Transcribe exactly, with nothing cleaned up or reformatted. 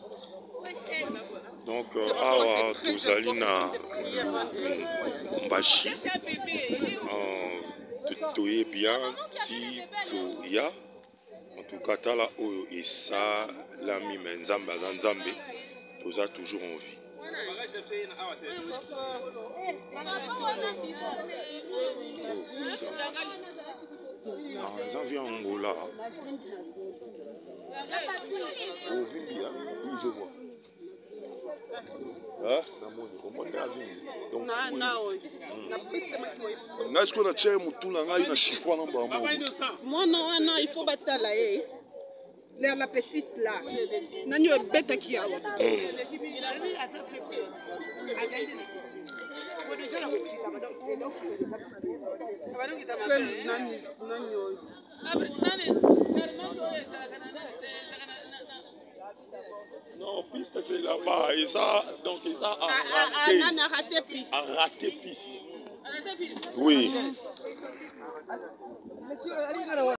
Donc awa tozali na mbashi toyebi bien ti toya en tout cas tala oyo esalami me nzambe aza nzambe toza toujours en vie. Eza vie Angola. Oui, je vois. Est-ce qu'on a tché mutuna ngai na chiffon na ba mo. Moi non non, il faut batala eh. La la petite là. Nani o beta ki awa. Non, piste c'est là-bas et ça donc et ça a raté. A raté piste. A raté piste. Oui.